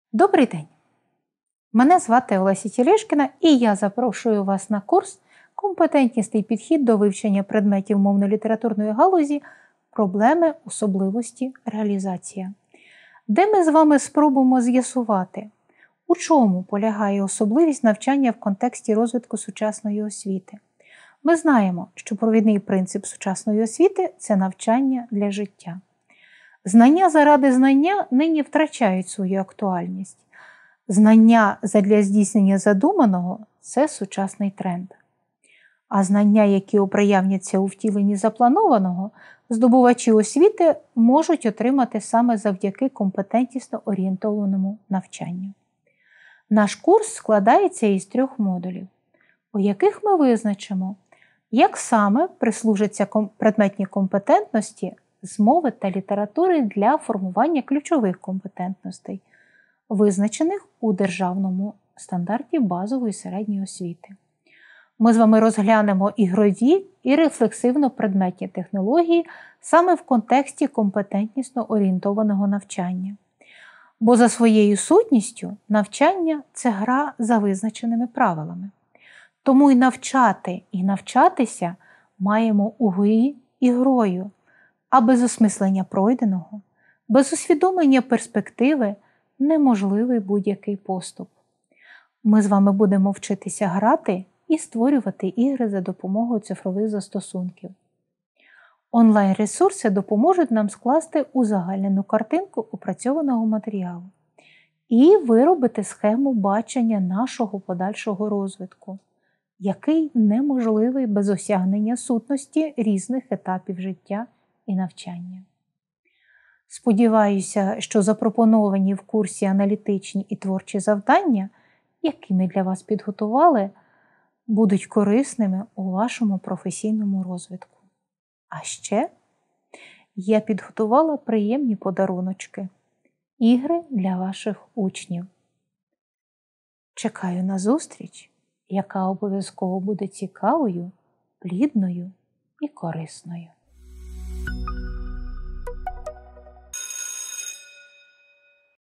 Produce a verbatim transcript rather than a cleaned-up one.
Добрий день! Мене звати Олеся Тілешкіна і я запрошую вас на курс «Компетентнісний підхід до вивчення предметів мовно-літературної галузі. Проблеми, особливості, реалізація», де ми з вами спробуємо з'ясувати, у чому полягає особливість навчання в контексті розвитку сучасної освіти. Ми знаємо, що провідний принцип сучасної освіти – це навчання для життя. Знання заради знання нині втрачають свою актуальність. Знання задля здійснення задуманого – це сучасний тренд. А знання, які оприявняться у втіленні запланованого, здобувачі освіти можуть отримати саме завдяки компетентнісно орієнтованому навчанню. Наш курс складається із трьох модулів, у яких ми визначимо, як саме прислужаться предметні компетентності з мови та літератури для формування ключових компетентностей, визначених у Державному стандарті базової середньої освіти. Ми з вами розглянемо ігрові і рефлексивно-предметні технології саме в контексті компетентнісно орієнтованого навчання. Бо за своєю сутністю навчання – це гра за визначеними правилами. Тому і навчати, і навчатися маємо у грі і грою, а без осмислення пройденого, без усвідомлення перспективи неможливий будь-який поступ. Ми з вами будемо вчитися грати і створювати ігри за допомогою цифрових застосунків. Онлайн-ресурси допоможуть нам скласти узагальнену картинку опрацьованого матеріалу і виробити схему бачення нашого подальшого розвитку, який неможливий без осягнення сутності різних етапів життя і навчання. Сподіваюся, що запропоновані в курсі аналітичні і творчі завдання, які ми для вас підготували, будуть корисними у вашому професійному розвитку. А ще я підготувала приємні подаруночки – ігри для ваших учнів. Чекаю на зустріч, яка обов'язково буде цікавою, плідною і корисною.